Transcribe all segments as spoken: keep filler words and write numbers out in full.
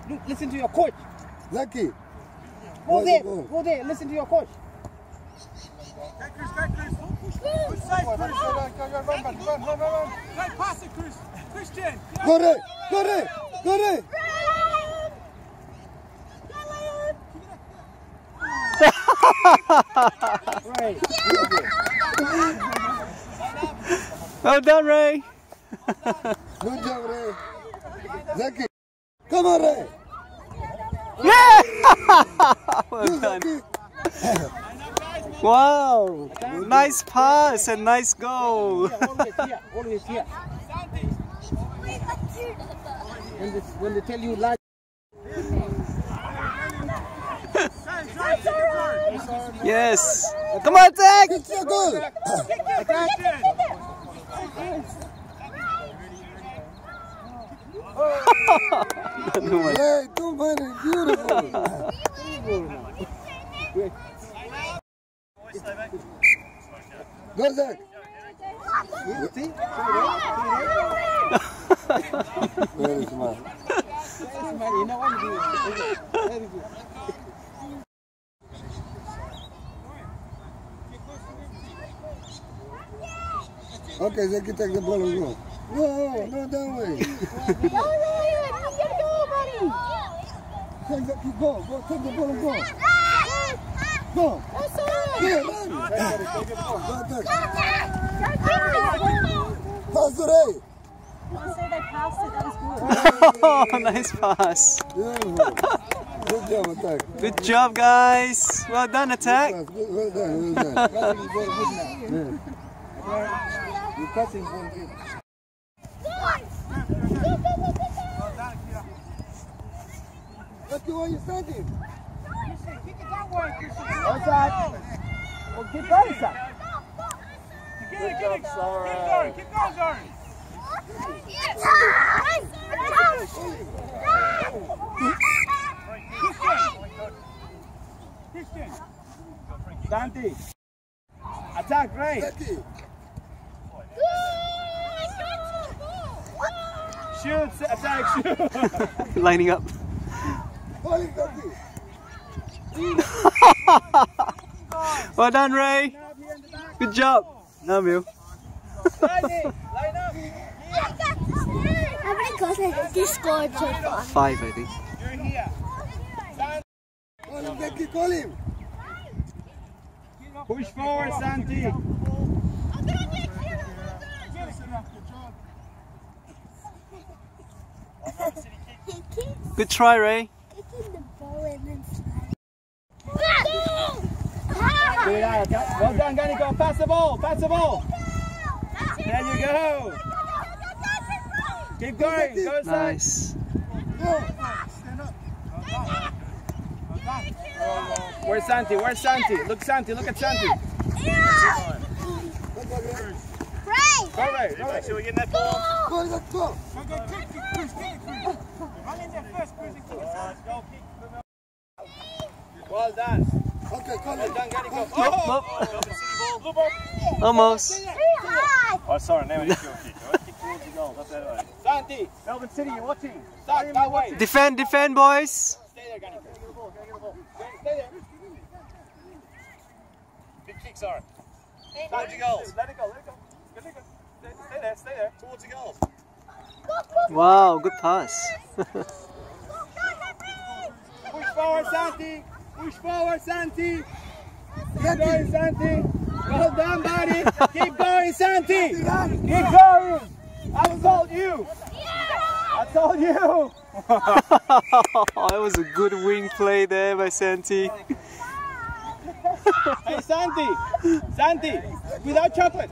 listen to your coach. Zaki. Go there, go? go there, listen to your coach. Go Chris, go Chris. Good save, Chris. Go, go, run, run, run, run, run. Go, pass it, Chris. Christian. Go there, go there, go there. Right. Well done, Ray. Good job, Ray. Zaki. Come on, Ray. Yeah! Well You, done. Zaki. Wow! Nice pass and nice goal. Always here, always here. When they, when they tell you lie. Yes. Come on, Zach. It's your goal. Ray, two minutes, beautiful. Go, Zach. See? Very smart. You know what to do. Very good. Okay, Zaki, take the ball and go. No, no, that way. Take the, go, go, take the ball and go. Go. Yeah, run. Go, attack. Pass to Ray. Oh, nice pass. Beautiful. Good job, attack. Good job, guys. Well done, attack. Good, well done, well done. Passing is very good now. Yeah. Your passing is very good. Zaki, why are you standing? Kick it that way, Christian. Outside. Well, keep going, son. Keep going, keep going, keep going, keep going, Zoran. Christian. Santi. Attack, right? Zaki. Shoot, attack, shoot. Lining up. Ball is Zaki. Well done, Ray. Good job. Love you. Line up. How many goals have you scored so far? Five, I think. You're here. Call him, Zaki, call him. Push forward, Santi. Good try, Ray. Kicking the ball and then sliding. Good eye, okay. Well done, Ganico. Pass the ball. Pass the ball. There you go. Keep going. Go inside. Nice. Where's Santi? Where's Santi? Look, Santi. Look at Santi. Go right. Go right. Should we get that ball? Go, Zaki, go. Go, go, kick it, Chris, kick it, Chris. Run in there first, Chris, and kick it. Go, kick. Well done. Okay, call Well him. done, Ganico. Nope, Oh! nope. Almost. Oh, sorry, now we need to go kick. All right, kick towards the goal. That's that way. Santi. Melbourne City, you're watching. Start that way. Defend, defend, boys. Stay there, Ganico. Stay there. Big kick, sorry. Towards your goals. Let it go. Let it go. Let it go. Stay, stay there. Stay there. Towards the goals. Wow, good pass. Push forward, Santi. Push forward, Santi. Keep going, Santi. Well done, buddy. Keep going, Santi. Keep going. I told you. I told you. That was a good wing play there by Santi. Hey, Santi. Santi. Without chocolate.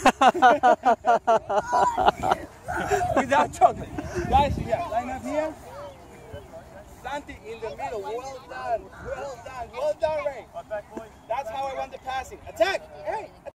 Without chocolate. Guys, yeah, line up here. Santi in the middle. Well done. Well done. Well done, Ray. That's how I want the passing. Attack. Hey.